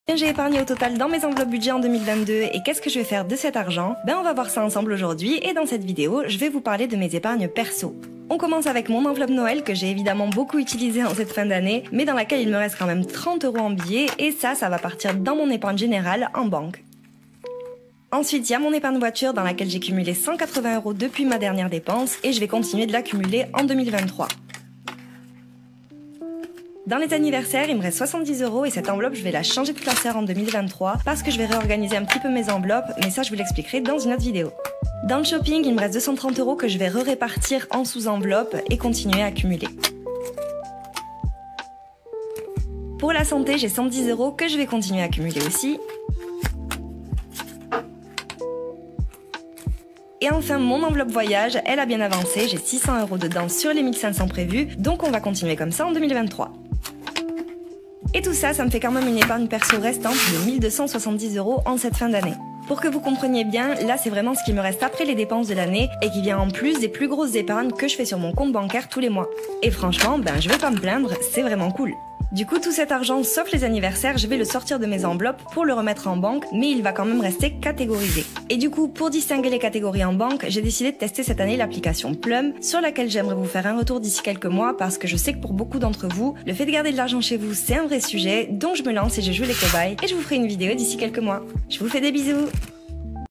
J'ai épargné au total dans mes enveloppes budget en 2022 et qu'est-ce que je vais faire de cet argent? On va voir ça ensemble aujourd'hui et dans cette vidéo, je vais vous parler de mes épargnes perso. On commence avec mon enveloppe Noël que j'ai évidemment beaucoup utilisée en cette fin d'année, mais dans laquelle il me reste quand même 30 € en billets et ça va partir dans mon épargne générale en banque. Ensuite, il y a mon épargne voiture dans laquelle j'ai cumulé 180 € depuis ma dernière dépense et je vais continuer de l'accumuler en 2023. Dans les anniversaires, il me reste 70 € et cette enveloppe, je vais la changer de classeur en 2023 parce que je vais réorganiser un petit peu mes enveloppes, mais ça je vous l'expliquerai dans une autre vidéo. Dans le shopping, il me reste 230 € que je vais répartir en sous-enveloppes et continuer à accumuler. Pour la santé, j'ai 110 € que je vais continuer à accumuler aussi. Et enfin, mon enveloppe voyage, elle a bien avancé, j'ai 600 € dedans sur les 1500 prévus, donc on va continuer comme ça en 2023. Et tout ça, ça me fait quand même une épargne perso restante de 1270 € en cette fin d'année. Pour que vous compreniez bien, là c'est vraiment ce qui me reste après les dépenses de l'année et qui vient en plus des plus grosses épargnes que je fais sur mon compte bancaire tous les mois. Et franchement, je vais pas me plaindre, c'est vraiment cool. Du coup, tout cet argent, sauf les anniversaires, je vais le sortir de mes enveloppes pour le remettre en banque, mais il va quand même rester catégorisé. Et du coup, pour distinguer les catégories en banque, j'ai décidé de tester cette année l'application Plum, sur laquelle j'aimerais vous faire un retour d'ici quelques mois, parce que je sais que pour beaucoup d'entre vous, le fait de garder de l'argent chez vous, c'est un vrai sujet, donc je me lance et je joue les cobayes, et je vous ferai une vidéo d'ici quelques mois. Je vous fais des bisous!